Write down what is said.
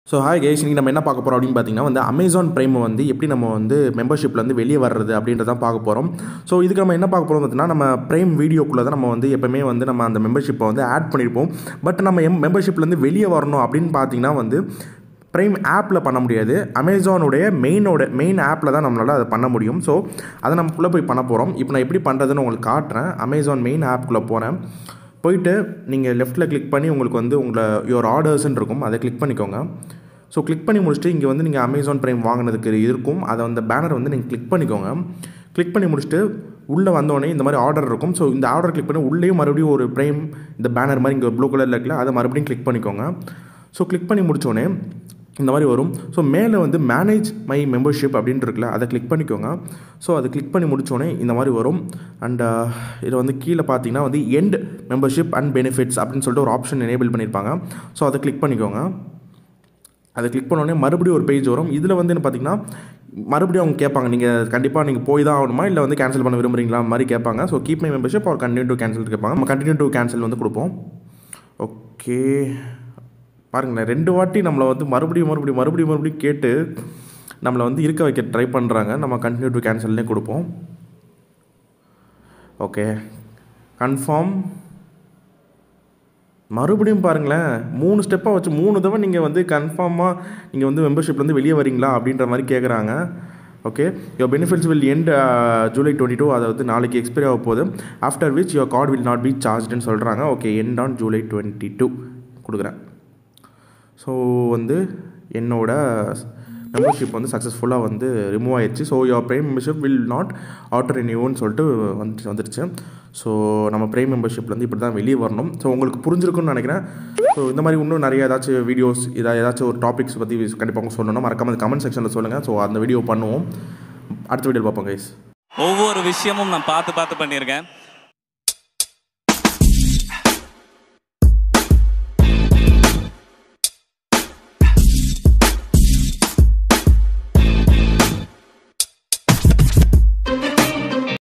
So hi guys, இன்றைக்கி நம்ம என்ன பார்க்க போகிறோம் அப்படின்னு பார்த்தீங்கன்னா வந்து அமேசான் ப்ரைமை வந்து எப்படி நம்ம வந்து மெம்பர்ஷிப்லேருந்து வெளியே வர்றது அப்படின்றதான் பார்க்க போகிறோம். ஸோ இதுக்கு நம்ம என்ன பார்க்க போகிறோம் பார்த்தீங்கன்னா, நம்ம ப்ரைம் வீடியோக்குள்ளே தான் நம்ம வந்து எப்போவுமே வந்து நம்ம அந்த மெம்பர்ஷிப்பை வந்து ஆட் பண்ணியிருப்போம். பட் நம்ம மெம்பர்ஷிப்லேருந்து வெளியே வரணும் அப்படின்னு பார்த்தீங்கன்னா வந்து ப்ரைம் ஆப்பில் பண்ண முடியாது. அமேசானுடைய மெயின் ஆப்பில் தான் நம்மளால் அதை பண்ண முடியும். ஸோ அதை நமக்குள்ளே போய் பண்ண போகிறோம். இப்போ நான் எப்படி பண்ணுறதுன்னு உங்களுக்கு காட்டுறேன். அமேசான் மெயின் ஆப்புக்குள்ளே போகிறேன். போயிட்டு நீங்கள் லெஃப்ட்டில் கிளிக் பண்ணி உங்களுக்கு வந்து யுவர் ஆர்டர்ஸ்ன்னு இருக்கும், அதை கிளிக் பண்ணிக்கோங்க. ஸோ கிளிக் பண்ணி முடிச்சுட்டு இங்கே வந்து நீங்கள் அமேசான் ப்ரைம் வாங்கினதுக்கு இருக்கும், அதை அந்த பேனர் வந்து நீங்கள் கிளிக் பண்ணிக்கோங்க. கிளிக் பண்ணி முடிச்சுட்டு உள்ளே வந்தோடனே இந்த மாதிரி ஆர்டர் இருக்கும். ஸோ இந்த ஆர்டர் கிளிக் பண்ணி உள்ளேயும் மறுபடியும் ஒரு ப்ரைம் இந்த பேனர் மாதிரி இங்கே ப்ளூ கலரில் இருக்குல்ல, அதை மறுபடியும் கிளிக் பண்ணிக்கோங்க. ஸோ கிளிக் பண்ணி முடித்தோடனே இந்த மாதிரி வரும். ஸோ மேலே வந்து மேனேஜ் மை மெம்பர்ஷிப் அப்படின்ட்டு இருக்குல்ல, அதை கிளிக் பண்ணிக்கோங்க. ஸோ அதை கிளிக் பண்ணி முடித்தோடனே இந்த மாதிரி வரும். அண்ட் இதில் வந்து கீழே பார்த்தீங்கன்னா வந்து எண்ட் மெம்பர்ஷிப் அண்ட் பெனிஃபிட்ஸ் அப்படின்னு சொல்லிட்டு ஒரு ஆப்ஷன் எனேபிள் பண்ணியிருப்பாங்க. ஸோ அதை கிளிக் பண்ணிக்கோங்க. அதை கிளிக் பண்ணோடனே மறுபடியும் ஒரு பேஜ் வரும். இதில் வந்து என்ன பார்த்தீங்கன்னா மறுபடியும் அவங்க கேட்பாங்க, நீங்கள் கண்டிப்பாக நீங்கள் போய் தான் ஆகணுமா இல்லை வந்து கேன்சல் பண்ண விரும்புகிறீங்களா மாதிரி கேட்பாங்க. So keep my membership or continue to cancel கேட்பாங்க. நம்ம கண்டினியூ டு கேன்சல் வந்து கொடுப்போம். ஓகே பாருங்களேன், 2 வாட்டி நம்மளை வந்து மறுபடியும் கேட்டு நம்மளை வந்து இருக்க வைக்க ட்ரை பண்ணுறாங்க. நம்ம கண்டினியூ டு கேன்சல்னே கொடுப்போம். Okay confirm. மறுபடியும் பாருங்களேன், 3 ஸ்டெப்பாக வச்சு 3 தடவை நீங்கள் வந்து கன்ஃபார்மாக நீங்கள் வந்து மெம்பர்ஷிப்லேருந்து வெளியே வரீங்களா அப்படின்ற மாதிரி கேட்குறாங்க. Okay, your benefits will end July 22, அதாவது நாளைக்கு எக்ஸ்பைரி ஆக போகுது. After which your card will not be சார்ஜ்டுன்னு சொல்கிறாங்க. ஓகே, எண்ட் ஆன் ஜூலை 22 கொடுக்குறேன். ஸோ வந்து என்னோட மெம்பர்ஷிப் வந்து சக்ஸஸ்ஃபுல்லாக வந்து ரிமூவ் ஆயிடுச்சு. So your prime membership will not ஆல்டர் ரினியூன்னு சொல்லிட்டு வந்துருச்சு. ஸோ நம்ம ப்ரைம் மெம்பர்ஷிப்லேருந்து இப்படி தான் வெளியே வரணும். ஸோ உங்களுக்கு புரிஞ்சிருக்குன்னு நினைக்கிறேன். ஸோ இந்த மாதிரி இன்னும் நிறைய ஏதாச்சும் வீடியோஸ் ஏதாச்சும் ஒரு டாபிக்ஸ் பற்றி கண்டிப்பாக சொல்லணும், மறக்காம கமெண்ட் செக்ஷனில் சொல்லுங்கள். ஸோ அந்த வீடியோ பண்ணுவோம். அடுத்த வீடியோவில் பார்ப்போம் கைஸ். ஒவ்வொரு விஷயமும் நான் பார்த்து பண்ணியிருக்கேன்.